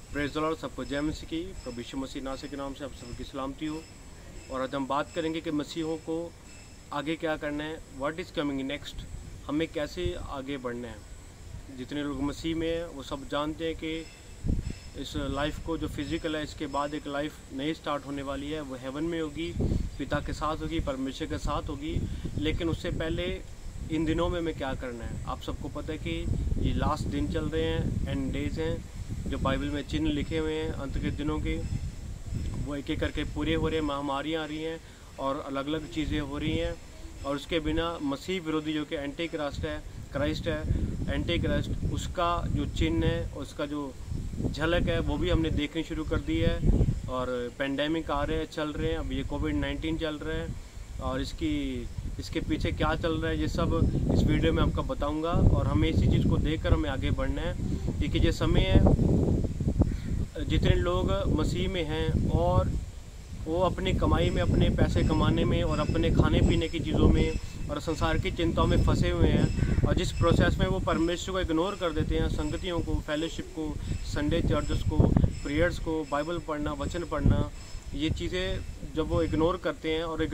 Praise the Lord. सबको जय मसीह की। प्रभु यीशु मसीह नासरी के नाम से आप सबकी सलामती हो। और आज हम बात करेंगे कि मसीहों को आगे क्या करना है, व्हाट इज़ कमिंग नेक्स्ट, हमें कैसे आगे बढ़ना है। जितने लोग मसीह में हैं वो सब जानते हैं कि इस लाइफ को जो फिज़िकल है, इसके बाद एक लाइफ नई स्टार्ट होने वाली है। वो हेवन में होगी, पिता के साथ होगी, परमेश्वर के साथ होगी। लेकिन उससे पहले इन दिनों में हमें क्या करना है। आप सबको पता है कि ये लास्ट दिन चल रहे हैं, एंड डेज हैं, जो बाइबल में चिन्ह लिखे हुए हैं अंत के दिनों के, वो एक एक करके पूरे हो रहे हैं। महामारियाँ आ रही हैं और अलग अलग चीज़ें हो रही हैं। और उसके बिना मसीह विरोधी जो कि एंटी क्राइस्ट है, एंटी क्राइस्ट, उसका जो चिन्ह है, उसका जो झलक है, वो भी हमने देखनी शुरू कर दी है। और पेंडेमिक आ रहे हैं, चल रहे हैं। अब ये कोविड-19 चल रहा है और इसके पीछे क्या चल रहा है, ये सब इस वीडियो में आपको बताऊंगा। और हमें इसी चीज़ को देखकर हमें आगे बढ़ना है, क्योंकि ये समय है जितने लोग मसीह में हैं और वो अपनी कमाई में, अपने पैसे कमाने में और अपने खाने पीने की चीज़ों में और संसार की चिंताओं में फंसे हुए हैं। और जिस प्रोसेस में वो परमेश्वर को इग्नोर कर देते हैं, संगतियों को, फेलोशिप को, संडे चर्चेस को, प्रेयर्स को, बाइबल पढ़ना, वचन पढ़ना, ये चीज़ें जब वो इग्नोर करते हैं, और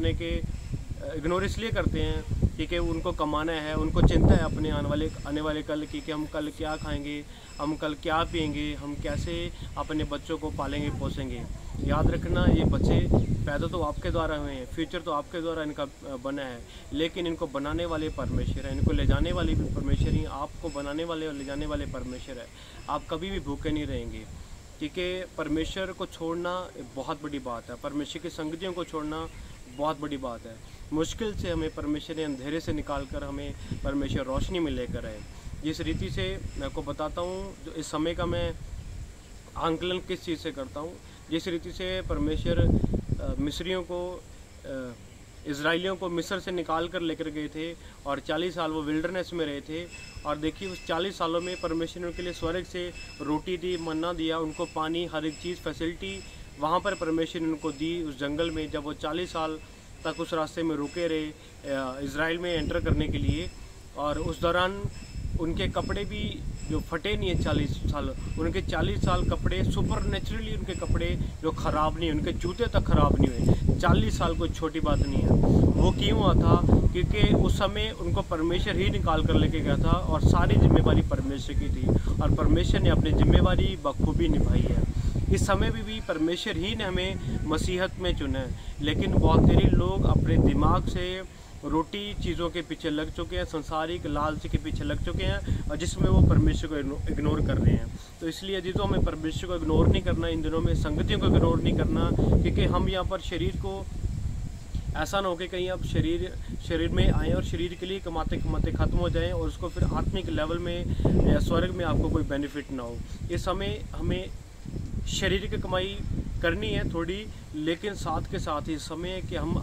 इग्नोर इसलिए करते हैं क्योंकि उनको कमाना है, उनको चिंता है अपने आने वाले कल की, कि हम कल क्या खाएंगे, हम कल क्या पिएंगे, हम कैसे अपने बच्चों को पालेंगे पोसेंगे। याद रखना, ये बच्चे पैदा तो आपके द्वारा हुए हैं, फ्यूचर तो आपके द्वारा इनका बना है, लेकिन इनको बनाने वाले परमेश्वर है, इनको ले जाने वाले भी परमेश्वर ही, आपको बनाने वाले और ले जाने वाले परमेश्वर है। आप कभी भी भूखे नहीं रहेंगे, क्योंकि परमेश्वर को छोड़ना बहुत बड़ी बात है, परमेश्वर की संगतियों को छोड़ना बहुत बड़ी बात है। मुश्किल से हमें परमेश्वर ने अंधेरे से निकाल कर हमें परमेश्वर रोशनी में लेकर आए। जिस रीति से मैं आपको बताता हूँ, जो इस समय का मैं आंकलन किस चीज़ से करता हूँ, जिस रीति से परमेश्वर मिस्रियों को, इज़राइलियों को मिस्र से निकाल कर लेकर गए थे और 40 साल वो विल्डरनेस में रहे थे। और देखिए उस 40 सालों में परमेश्वर ने उनके लिए स्वर्ग से रोटी दी, मन्ना दिया, उनको पानी, हर एक चीज़, फैसिलिटी वहाँ पर परमेश्वर ने उनको दी। उस जंगल में जब वो 40 साल तक उस रास्ते में रुके रहे इज़राइल में एंटर करने के लिए, और उस दौरान उनके कपड़े भी जो फटे नहीं है 40 साल, उनके 40 साल कपड़े सुपर नेचुरली, उनके कपड़े जो ख़राब नहीं, उनके जूते तक ख़राब नहीं हुए। 40 साल कोई छोटी बात नहीं है। वो क्यों हुआ था? क्योंकि उस समय उनको परमेश्वर ही निकाल कर लेके गया था और सारी जिम्मेवारी परमेश्वर की थी, और परमेश्वर ने अपनी जिम्मेवारी बखूबी निभाई है। इस समय भी परमेश्वर ही ने हमें मसीहत में चुना है, लेकिन बहुत सारे लोग अपने दिमाग से रोटी चीज़ों के पीछे लग चुके हैं, संसारिक लालच के पीछे लग चुके हैं, और जिसमें वो परमेश्वर को इग्नोर कर रहे हैं। तो इसलिए यदि तो हमें परमेश्वर को इग्नोर नहीं करना, इन दिनों में संगतियों को इग्नोर नहीं करना, क्योंकि हम यहाँ पर शरीर को, ऐसा ना हो कि कहीं अब शरीर में आए और शरीर के लिए कमाते कमाते ख़त्म हो जाएं और उसको फिर आत्मिक लेवल में या स्वर्ग में आपको कोई बेनिफिट ना हो। इस समय हमें शरीर की कमाई करनी है थोड़ी, लेकिन साथ के साथ ही समय कि हम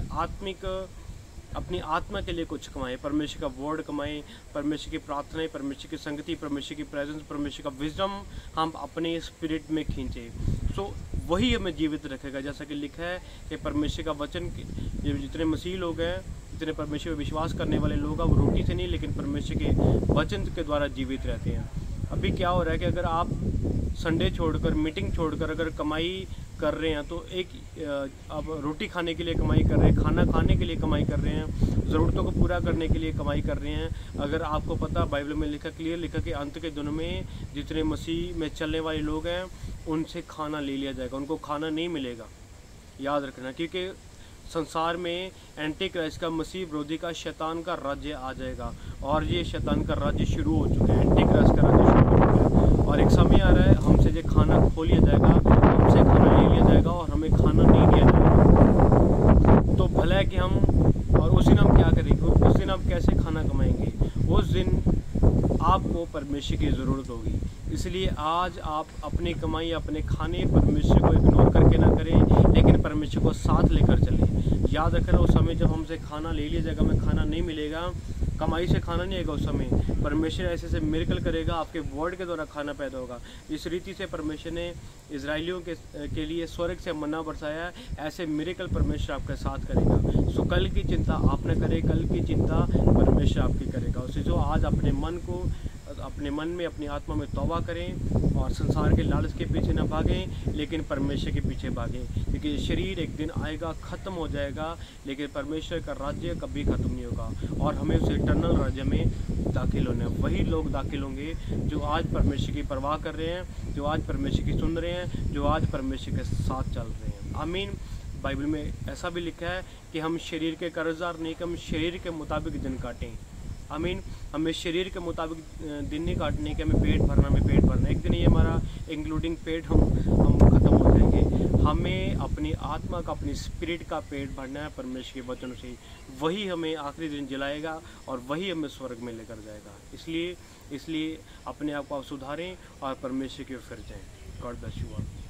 अपनी आत्मा के लिए कुछ कमाएं, परमेश्वर का वर्ड कमाएं, परमेश्वर की प्रार्थनाएं, परमेश्वर की संगति, परमेश्वर की प्रेजेंस, परमेश्वर का विजडम हम अपने स्पिरिट में खींचें। सो वही हमें जीवित रखेगा। जैसा कि लिखा है कि परमेश्वर का वचन, जितने मसीह लोग हैं, जितने परमेश्वर पर विश्वास करने वाले लोग हैं, वो रोटी से नहीं लेकिन परमेश्वर के वचन के द्वारा जीवित रहते हैं। अभी क्या हो रहा है कि अगर आप संडे छोड़कर, मीटिंग छोड़कर अगर कमाई कर रहे हैं, तो अब रोटी खाने के लिए कमाई कर रहे हैं, खाना खाने के लिए कमाई कर रहे हैं, ज़रूरतों को पूरा करने के लिए कमाई कर रहे हैं। अगर आपको पता, बाइबल में क्लियर लिखा कि अंत के दिनों में जितने मसीह में चलने वाले लोग हैं, उनसे खाना ले लिया जाएगा, उनको खाना नहीं मिलेगा। याद रखना, क्योंकि संसार में एंटी क्राइस्ट का, मसीह विरोधी का, शैतान का राज्य आ जाएगा, और ये शैतान का राज्य शुरू हो चुका है, एंटी क्राइस्ट का राज्य शुरू हो चुका है। और एक समय आ रहा है, हमसे ये खाना खो लिया जाएगा, हमसे खाना ले लिया जाएगा और हमें खाना नहीं दिया जाएगा। तो भला है कि हम, और उस दिन हम क्या करेंगे, उस दिन हम कैसे खाना कमाएंगे? उस दिन आपको परमेश्वर की ज़रूरत होगी। इसलिए आज आप अपनी कमाई, अपने खाने, परमेश्वर को इग्नोर करके ना करें, लेकिन परमेश्वर को साथ लेकर चलें। याद रखना, उस समय जब हमसे खाना ले लिया जाएगा, हमें खाना नहीं मिलेगा, कमाई से खाना नहीं आएगा, उस समय परमेश्वर ऐसे मिरेकल करेगा, आपके वर्ड के द्वारा खाना पैदा होगा। इस रीति से परमेश्वर ने इजराइलियों के लिए स्वर्ग से मन्ना बरसाया, ऐसे मिरेकल परमेश्वर आपके साथ करेगा। सो कल की चिंता आप न करें, कल की चिंता परमेश्वर आपकी करेगा। उसे जो आज अपने मन को अपने मन में, अपनी आत्मा में तौबा करें और संसार के लालच के पीछे न भागें, लेकिन परमेश्वर के पीछे भागें, क्योंकि शरीर एक दिन आएगा, ख़त्म हो जाएगा, लेकिन परमेश्वर का राज्य कभी ख़त्म नहीं होगा और हमें उस इटर्नल राज्य में दाखिल होना है। वही लोग दाखिल होंगे जो आज परमेश्वर की परवाह कर रहे हैं, जो आज परमेश्वर की सुन रहे हैं, जो आज परमेश्वर के साथ चल रहे हैं। आमीन। बाइबल में ऐसा भी लिखा है कि हम शरीर के कर्जदार नहीं, कि हम शरीर के मुताबिक दिन काटें। आमीन। हमें शरीर के मुताबिक दिन नहीं काटने कि हमें पेट भरना, एक दिन ये हमारा इंक्लूडिंग पेट हम ख़त्म हो जाएंगे। हमें अपनी आत्मा का, अपनी स्पिरिट का पेट भरना है परमेश्वर के वचन से। वही हमें आखिरी दिन जलाएगा और वही हमें स्वर्ग में लेकर जाएगा। इसलिए अपने आप को आप सुधारें और परमेश्वर की ओर फिर जाएं। God bless you all.